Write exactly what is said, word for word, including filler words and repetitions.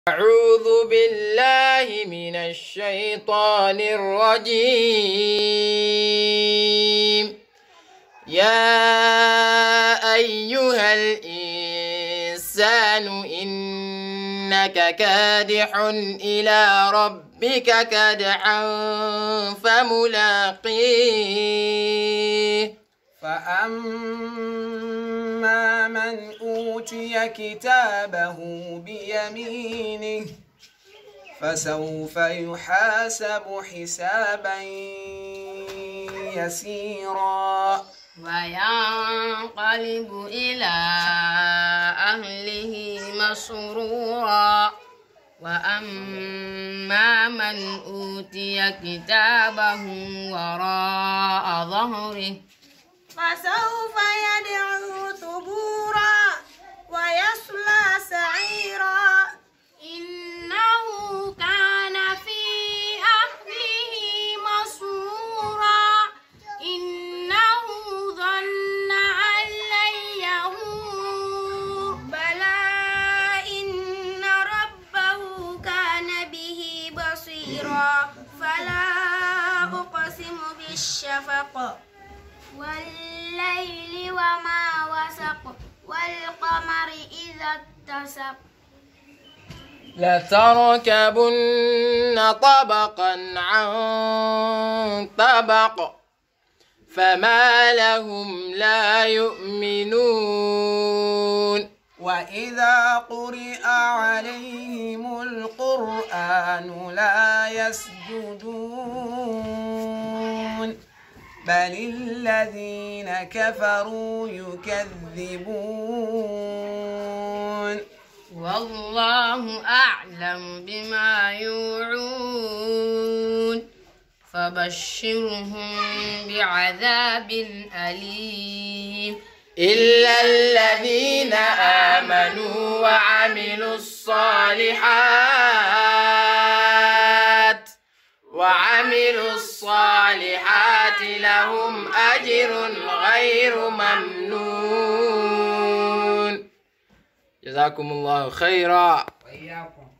أعوذ بالله من الشيطان الرجيم. يا أيها الإنسان إنك كادح إلى ربك كدحا فملاقيه. فأما من أوتي كتابه بيمينه فسوف يحاسب حسابا يسيرا وينقلب إلى أهله مسرورا. وأما من أوتي كتابه وراء ظهره فسوف يدعو ثبورا ويصلى سعيرا إنه كان في أهله مسرورا. إنه ظن أن لن يحور بلى إن ربه كان به بصيرا. فلا أقسم بالشفق والليل وما وسق والقمر إذا اتسق لتركبن طبقا عن طبق فما لهم لا يؤمنون. وإذا قرئ عليهم القرآن لا يسجدون بل الذين كفروا يكذبون. والله أعلم بما يوعون فبشرهم بعذاب أليم إلا الذين آمنوا وعملوا الصالحات وعملوا الصالحات لهم أجر غير ممنون. جزاكم الله خيرا. وإياكم.